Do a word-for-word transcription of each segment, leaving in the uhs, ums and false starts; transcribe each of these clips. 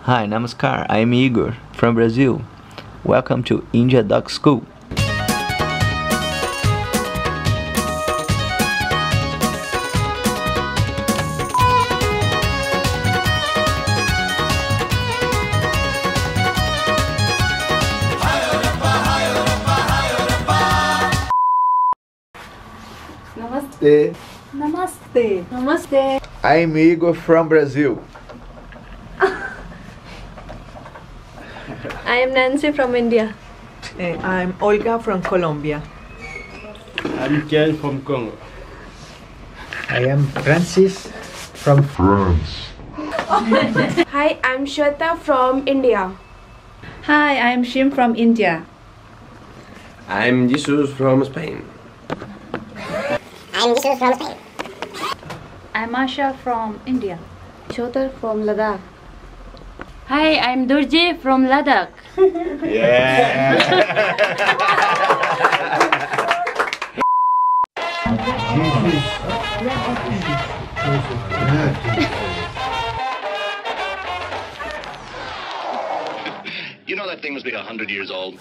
Hi, namaskar. I am Igor from Brazil. Welcome to India Dog School. Namaste. Namaste. Namaste. I'm Igor from Brazil. I am Nancy from India. Uh, I'm Olga from Colombia. I'm Ken from Congo. I am Francis from France. Hi, I'm Shweta from India. Hi, I am Shim from India. I'm Jesus from Spain. I'm Jesus from Spain. I'm Asha from India. Shotar from Ladakh. Hi, I'm Durji from Ladakh. Yeah. You know that thing must be a hundred years old.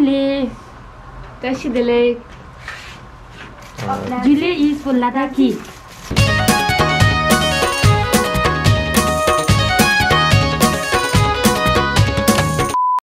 Tashi the lake. Julie is for Ladakhi.